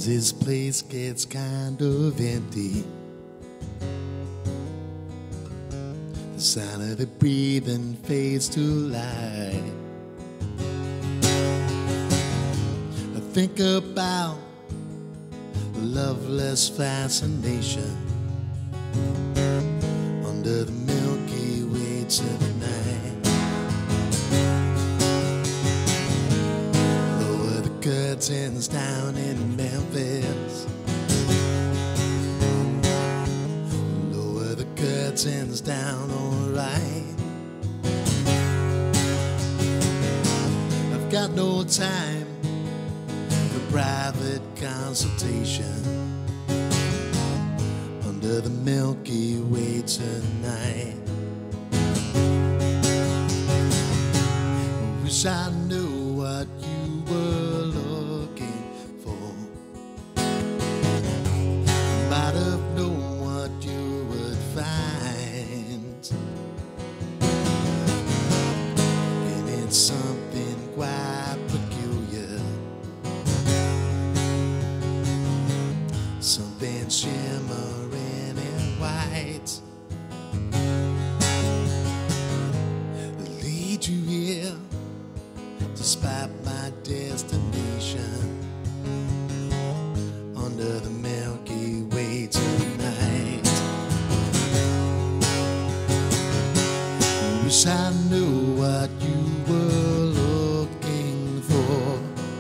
this place gets kind of empty. The sound of the breathing fades to light. I think about loveless fascination under the Milky Way tonight. Lower the curtains down in Memphis. Lower the curtains down, alright. I've got no time for private consultation under the Milky Way tonight. Wish I knew what you were looking for. Might have known what you would find. And it's something quite peculiar, something shimmering in white. Lead you here despite my destination under the Milky Way tonight. Wish I knew what you were looking for.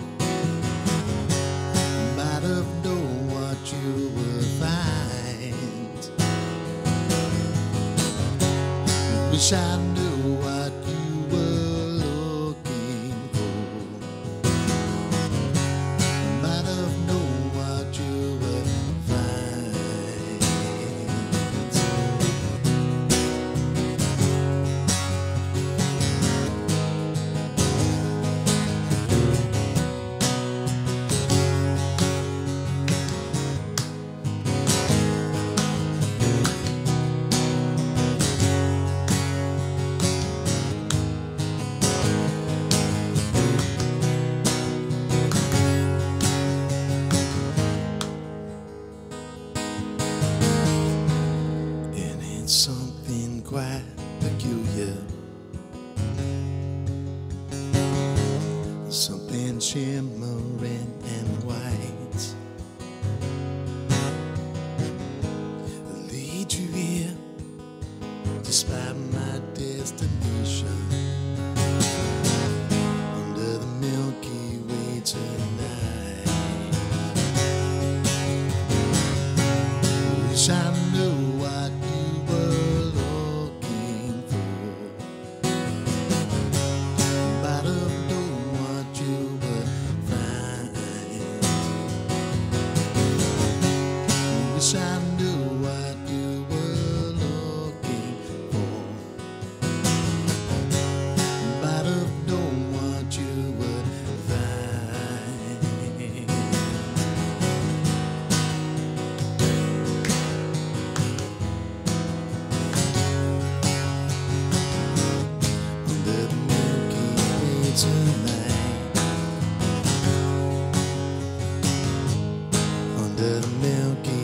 Might have known what you would find. Wish I knew what you were looking for. Might have known what you would find. Something quite peculiar, something shimmering and white. Lead you here despite my destination under the Milky Way tonight. Wish I knew what you were looking for. Might have known what you would find. Wish I knew what you were looking for. Might have known what you would find. Under the Milky Way tonight. Under the Milky